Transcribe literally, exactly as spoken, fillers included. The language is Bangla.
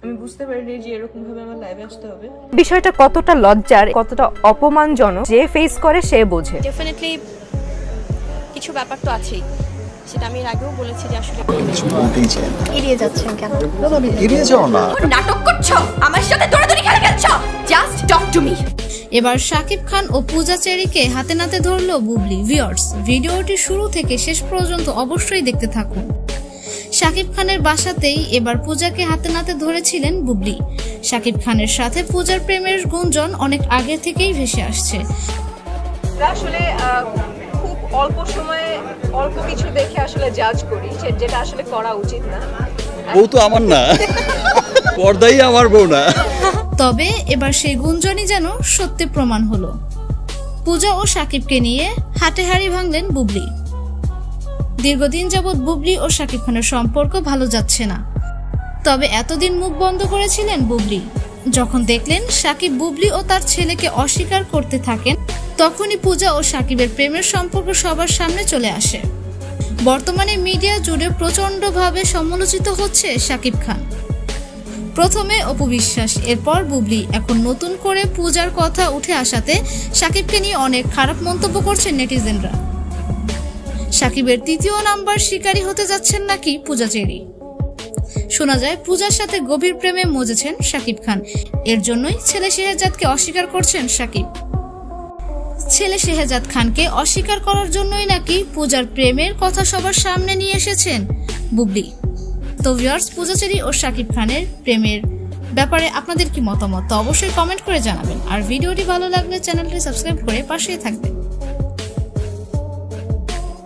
আমি বুঝতে পারিনি যে এরকম ভাবে আমার লাইভে আসতে হবে। বিষয়টা কতটা লজ্জার, কতটা অপমানজনক যে ফেস করে সে বোঝে। ডেফিনেটলি কিছু ব্যাপার তো আছেই, সেটা আমি এর আগেও বলেছি যে আসলে এড়িয়ে যাচ্ছেন কেন? আমি এড়িয়ে যাও না, নাটক করছো আমার সাথে, দৌড়াদৌড়ি খেলা খেলছো, জাস্ট টক টু মি। এবার সাকিব খান ও পূজা চেরিকে হাতে নাতে ধরলো বুবলি। ভিউয়ার্স, ভিডিওটি শুরু থেকে শেষ পর্যন্ত অবশ্যই দেখতে থাকুন। সাকিব খানের বাসাতেই এবার পূজাকে হাতে নাতে ধরেছিলেন বুবলি। সাকিব খানের সাথে পূজার প্রেমের গুঞ্জন অনেক আগে থেকেই ভেসে আসছে। আসলে খুব অল্প সময়ে অল্প কিছু দেখে আসলে জাজ করি, যেটা আসলে করা উচিত না। বউ তো আমার না, পর্দাই আমার বউ না। তবে এবার সেই গুঞ্জনই যেন সত্যি প্রমাণ হলো। পূজা ও সাকিবকে নিয়ে হাটে হাড়ি ভাঙলেন বুবলি। দীর্ঘদিন যাবৎ বুবলি ও সাকিব খানের সম্পর্ক ভালো যাচ্ছে না, তবে এতদিন মুখ বন্ধ করেছিলেন বুবলি। যখন দেখলেন সাকিব বুবলি ও তার ছেলেকে অস্বীকার করতে থাকেন, তখনই পূজা ও সাকিবের প্রেমের সম্পর্ক সবার সামনে চলে আসে। বর্তমানে মিডিয়া জুড়ে প্রচন্ডভাবে সমালোচিত হচ্ছে সাকিব খান। প্রথমে অপু বিশ্বাস, এরপর বুবলি, এখন নতুন করে পূজার কথা উঠে আসাতে সাকিবকে নিয়ে অনেক খারাপ মন্তব্য করছেন নেটিজেনরা। সাকিবের তৃতীয় নাম্বার শিকারী হতে যাচ্ছেন নাকি পূজা চেরি। শোনা যায় পূজার সাথে গভীর প্রেমে মজেছেন সাকিব খান, এর জন্যই ছেলে শেহজাদকে অস্বীকার করছেন সাকিব। ছেলে শেহজাদ খানকে অস্বীকার করার জন্যই নাকি পূজার প্রেমের কথা সবার সামনে নিয়ে এসেছেন বুবলি। তো ভিউয়ার্স, পূজা চেরি ও সাকিব খানের প্রেমের ব্যাপারে আপনাদের কি মতামত, অবশ্যই কমেন্ট করে জানাবেন। আর ভিডিওটি ভালো লাগলে চ্যানেলটি সাবস্ক্রাইব করে পাশেই থাকবেন।